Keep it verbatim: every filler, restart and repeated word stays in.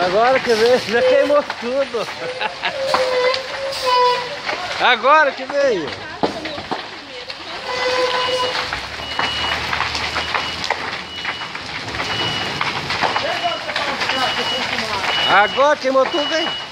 Agora que veio, já queimou tudo. Agora que veio. Agora queimou tudo, hein?